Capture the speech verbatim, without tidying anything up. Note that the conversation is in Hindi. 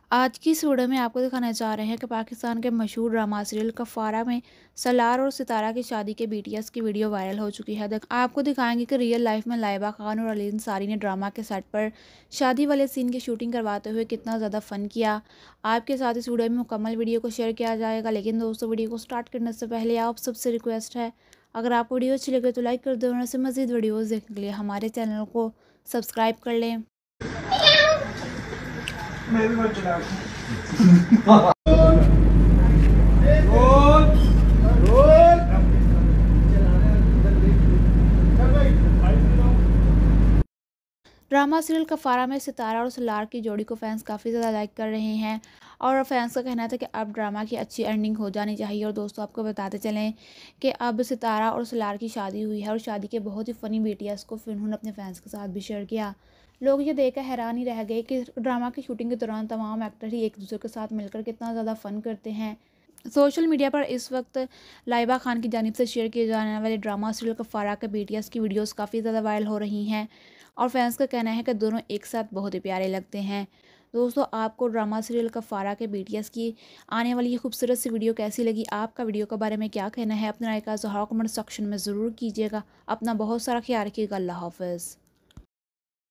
आज की इस वीडियो में आपको दिखाना चाह रहे हैं कि पाकिस्तान के मशहूर ड्रामा सीरियल कफ़ारा में सलार और सितारा की शादी के बीटीएस की वीडियो वायरल हो चुकी है। आपको दिखाएंगे कि रियल लाइफ में लाइबा खान और अली अंसारी ने ड्रामा के सेट पर शादी वाले सीन की शूटिंग करवाते हुए कितना ज़्यादा फ़न किया। आपके साथ इस वीडियो में मुकम्मल वीडियो को शेयर किया जाएगा, लेकिन दोस्तों वीडियो को स्टार्ट करने से पहले आप सबसे रिक्वेस्ट है, अगर आपको वीडियो अच्छी लगे तो लाइक कर दें और ऐसे मज़ीद वीडियोज़ देखने के लिए हमारे चैनल को सब्सक्राइब कर लें। मैं भी बहुत चला ड्रामा सीरियल कफ़ारा में सितारा और सलार की जोड़ी को फैंस काफ़ी ज़्यादा लाइक कर रहे हैं और फैंस का कहना था कि अब ड्रामा की अच्छी अर्निंग हो जानी चाहिए। और दोस्तों आपको बताते चलें कि अब सितारा और सलार की शादी हुई है और शादी के बहुत ही फ़नी बीटीएस को फिर उन्होंने अपने फैंस के साथ भी शेयर किया। लोग ये देखकर हैरान ही रह गए कि ड्रामा की शूटिंग के दौरान तमाम एक्टर ही एक दूसरे के साथ मिलकर कितना ज़्यादा फ़न करते हैं। सोशल मीडिया पर इस वक्त लाइबा खान की जानिब से शेयर किए जाने वाले ड्रामा सीरियल कफ़ारा के बीटीएस की वीडियोस काफ़ी ज़्यादा वायरल हो रही हैं और फैंस का कहना है कि दोनों एक साथ बहुत ही प्यारे लगते हैं। दोस्तों आपको ड्रामा सीरियल कफ़ारा के बीटीएस की आने वाली ये खूबसूरत सी वीडियो कैसी लगी? आपका वीडियो के बारे में क्या कहना है? अपने राय का इज़हार कमेंट सेक्शन में ज़रूर कीजिएगा। अपना बहुत सारा ख्याल रखिएगा। अल्लाह हाफ़िज़।